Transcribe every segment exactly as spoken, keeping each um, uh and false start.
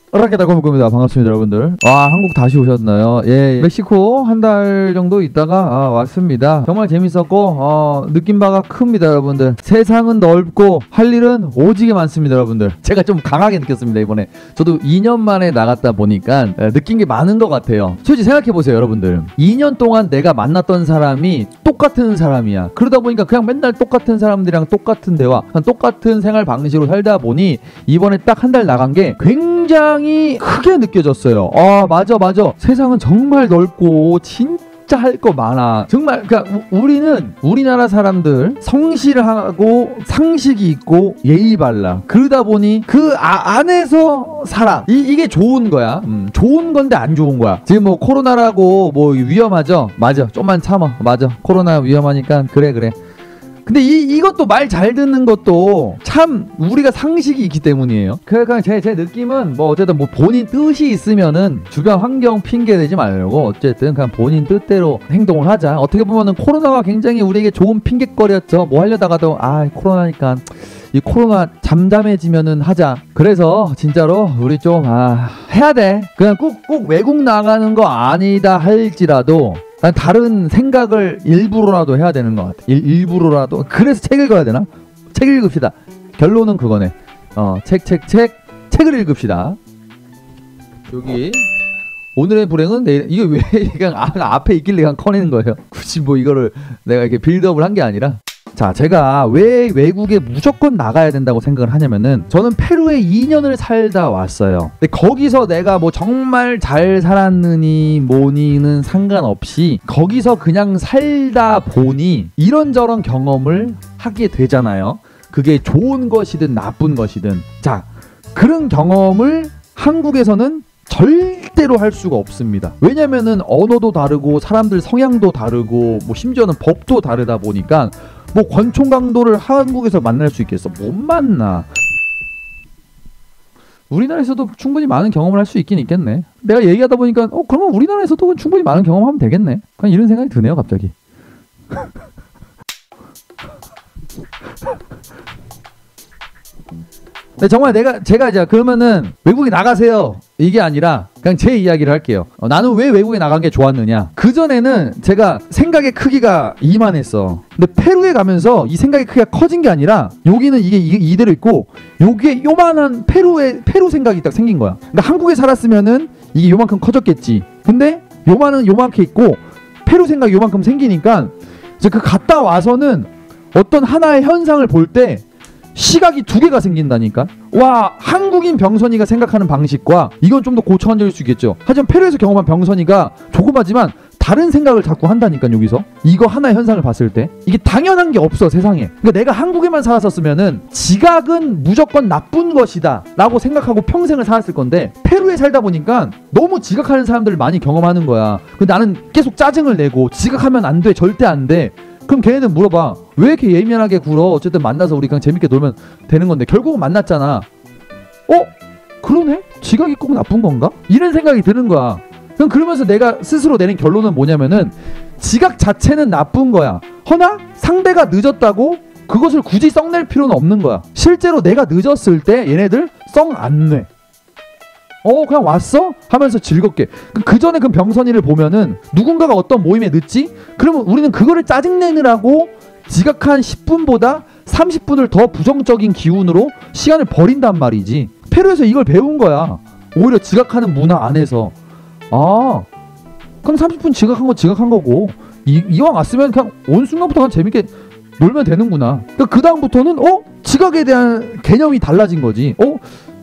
라켓다 고무입니다. 반갑습니다, 여러분들. 와, 한국 다시 오셨나요? 예, 멕시코 한 달 정도 있다가 아, 왔습니다. 정말 재밌었고 어, 느낀 바가 큽니다, 여러분들. 세상은 넓고 할 일은 오지게 많습니다, 여러분들. 제가 좀 강하게 느꼈습니다, 이번에. 저도 이 년 만에 나갔다 보니까 에, 느낀 게 많은 것 같아요. 솔직히 생각해보세요, 여러분들. 이 년 동안 내가 만났던 사람이 똑같은 사람이야. 그러다 보니까 그냥 맨날 똑같은 사람들이랑 똑같은 대화, 똑같은 생활 방식으로 살다 보니 이번에 딱 한 달 나간 게 굉장히 크게 느껴졌어요. 아, 맞아 맞아. 세상은 정말 넓고 진짜 할 거 많아. 정말 그러니까 우리는 우리나라 사람들 성실하고 상식이 있고 예의 발라. 그러다 보니 그 아, 안에서 살아. 이, 이게 좋은 거야. 음, 좋은 건데 안 좋은 거야. 지금 뭐 코로나라고 뭐 위험하죠. 맞아. 좀만 참아. 맞아. 코로나 위험하니까 그래 그래. 근데 이, 이것도 말 잘 듣는 것도 참 우리가 상식이 있기 때문이에요. 그러니까 제, 제 느낌은 뭐 어쨌든 뭐 본인 뜻이 있으면은 주변 환경 핑계 대지 말고 어쨌든 그냥 본인 뜻대로 행동을 하자. 어떻게 보면은 코로나가 굉장히 우리에게 좋은 핑계거리였죠. 뭐 하려다가도 아 코로나니까 이 코로나 잠잠해지면은 하자. 그래서 진짜로 우리 좀 아 해야 돼. 그냥 꼭 꼭 외국 나가는 거 아니다 할지라도 난 다른 생각을 일부러라도 해야 되는 것 같아. 일, 일부러라도. 그래서 책 읽어야 되나? 책 읽읍시다. 결론은 그거네. 어, 책, 책, 책. 책을 읽읍시다. 여기 오늘의 불행은 내일. 이게 왜 그냥 아, 앞에 있길래 그냥 커내는 거예요. 굳이 뭐 이거를 내가 이렇게 빌드업을 한 게 아니라. 자, 제가 왜 외국에 무조건 나가야 된다고 생각을 하냐면은 저는 페루에 이 년을 살다 왔어요. 근데 거기서 내가 뭐 정말 잘 살았느니 뭐니는 상관없이 거기서 그냥 살다 보니 이런저런 경험을 하게 되잖아요. 그게 좋은 것이든 나쁜 것이든. 자, 그런 경험을 한국에서는 절대로 할 수가 없습니다. 왜냐면은 언어도 다르고 사람들 성향도 다르고 뭐 심지어는 법도 다르다 보니까 뭐 권총 강도를 한국에서 만날 수 있겠어? 못 만나. 우리나라에서도 충분히 많은 경험을 할 수 있긴 있겠네. 내가 얘기하다 보니까 어 그러면 우리나라에서도 충분히 많은 경험하면 되겠네. 그냥 이런 생각이 드네요, 갑자기. 네, 정말 내가 제가 이제 그러면은 외국에 나가세요 이게 아니라 그냥 제 이야기를 할게요. 어, 나는 왜 외국에 나간 게 좋았느냐. 그전에는 제가 생각의 크기가 이만했어. 근데 페루에 가면서 이 생각의 크기가 커진 게 아니라 여기는 이게, 이게 이대로 있고 여기에 요만한 페루의 페루 생각이 딱 생긴 거야. 그러니까 한국에 살았으면은 이게 요만큼 커졌겠지. 근데 요만은 요만큼 있고 페루 생각이 요만큼 생기니까 이제 그 갔다 와서는 어떤 하나의 현상을 볼 때 시각이 두 개가 생긴다니까. 와, 한국인 병선이가 생각하는 방식과 이건 좀 더 고차원적일 수 있겠죠. 하지만 페루에서 경험한 병선이가 조그마지만 다른 생각을 자꾸 한다니까. 여기서 이거 하나의 현상을 봤을 때 이게 당연한 게 없어, 세상에. 그러니까 내가 한국에만 살았었으면은 지각은 무조건 나쁜 것이다 라고 생각하고 평생을 살았을 건데 페루에 살다 보니까 너무 지각하는 사람들을 많이 경험하는 거야. 근데 나는 계속 짜증을 내고 지각하면 안 돼, 절대 안 돼. 그럼 걔네는 물어봐. 왜 이렇게 예민하게 굴어? 어쨌든 만나서 우리 그냥 재밌게 놀면 되는 건데 결국은 만났잖아. 어? 그러네? 지각이 꼭 나쁜 건가? 이런 생각이 드는 거야. 그럼 그러면서 내가 스스로 내린 결론은 뭐냐면은 지각 자체는 나쁜 거야. 허나 상대가 늦었다고 그것을 굳이 썩낼 필요는 없는 거야. 실제로 내가 늦었을 때 얘네들 썩 안 내. 어 그냥 왔어? 하면서 즐겁게. 그 전에 그 병선이를 보면은 누군가가 어떤 모임에 늦지? 그러면 우리는 그거를 짜증내느라고 지각한 십 분보다 삼십 분을 더 부정적인 기운으로 시간을 버린단 말이지. 페루에서 이걸 배운 거야. 오히려 지각하는 문화 안에서. 아 그럼 삼십 분 지각한 건 지각한 거고 이, 이왕 왔으면 그냥 온 순간부터 그냥 재밌게 놀면 되는구나. 그러니까 그 다음부터는 어? 지각에 대한 개념이 달라진 거지. 어?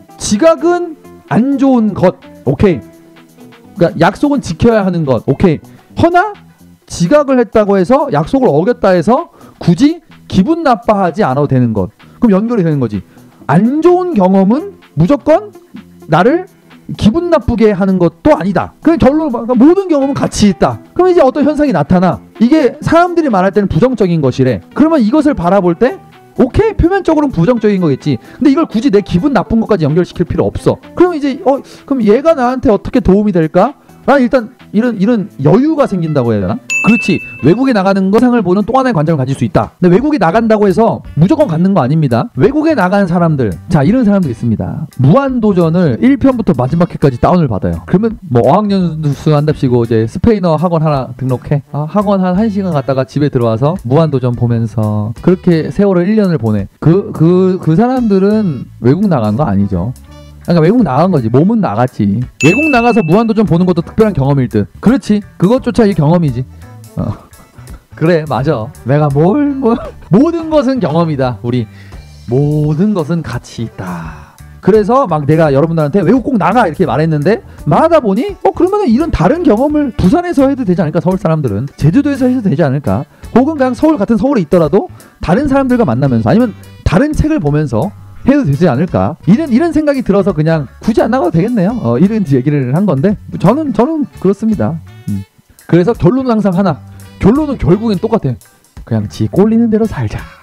지각은 안 좋은 것, 오케이. 그러니까 약속은 지켜야 하는 것, 오케이. 허나 지각을 했다고 해서 약속을 어겼다 해서 굳이 기분 나빠하지 않아도 되는 것. 그럼 연결이 되는 거지. 안 좋은 경험은 무조건 나를 기분 나쁘게 하는 것도 아니다. 그럼 결론은 그러니까 모든 경험은 가치 있다. 그럼 이제 어떤 현상이 나타나. 이게 사람들이 말할 때는 부정적인 것이래. 그러면 이것을 바라볼 때 오케이, 표면적으로는 부정적인 거겠지. 근데 이걸 굳이 내 기분 나쁜 것까지 연결시킬 필요 없어. 그럼 이제 어 그럼 얘가 나한테 어떻게 도움이 될까? 난 일단 이런 이런 여유가 생긴다고 해야 되나? 그렇지. 외국에 나가는 거 상을 보는 또 하나의 관점을 가질 수 있다. 근데 외국에 나간다고 해서 무조건 갖는 거 아닙니다. 외국에 나간 사람들, 자 이런 사람들 있습니다. 무한도전을 일 편부터 마지막 회까지 다운을 받아요. 그러면 뭐 어학연수 한답시고 이제 스페인어 학원 하나 등록해. 아, 학원 한 1시간 갔다가 집에 들어와서 무한도전 보면서 그렇게 세월을 일 년을 보내. 그, 그, 그 사람들은 외국 나간 거 아니죠. 그러니까 외국 나간 거지. 몸은 나갔지. 외국 나가서 무한도전 보는 것도 특별한 경험일 듯. 그렇지. 그것조차 이 경험이지. 어. 그래 맞아. 내가 뭘 뭘 모든 것은 경험이다. 우리 모든 것은 가치 있다. 그래서 막 내가 여러분들한테 외국 꼭 나가 이렇게 말했는데 말하다 보니 어 그러면 이런 다른 경험을 부산에서 해도 되지 않을까? 서울 사람들은 제주도에서 해도 되지 않을까? 혹은 그냥 서울 같은 서울에 있더라도 다른 사람들과 만나면서 아니면 다른 책을 보면서 해도 되지 않을까? 이런 이런 생각이 들어서 그냥 굳이 안 나가도 되겠네요. 어, 이런 얘기를 한 건데 저는 저는 그렇습니다. 음. 그래서 결론은 항상 하나. 결론은 결국엔 똑같아. 그냥 지 꼴리는 대로 살자.